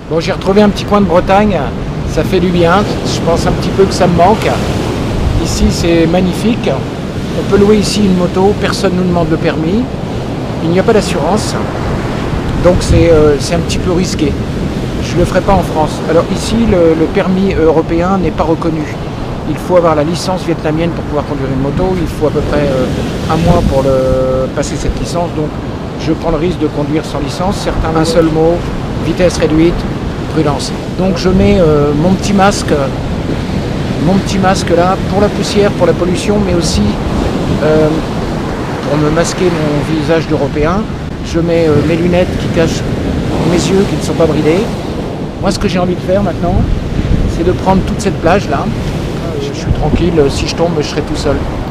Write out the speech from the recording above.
Bon, j'ai retrouvé un petit coin de Bretagne, ça fait du bien, je pense un petit peu que ça me manque. Ici c'est magnifique, on peut louer ici une moto, personne ne nous demande le permis, il n'y a pas d'assurance, donc c'est un petit peu risqué. Je ne le ferai pas en France. Alors ici le permis européen n'est pas reconnu. Il faut avoir la licence vietnamienne pour pouvoir conduire une moto, il faut à peu près un mois pour passer cette licence, donc je prends le risque de conduire sans licence. Certains, un seul mot, vitesse réduite, prudence. Donc je mets mon petit masque là pour la poussière, pour la pollution, mais aussi pour me masquer mon visage d'Européen. Je mets mes lunettes qui cachent mes yeux, qui ne sont pas bridés. Moi, ce que j'ai envie de faire maintenant, c'est de prendre toute cette plage là. Je suis tranquille, si je tombe, je serai tout seul.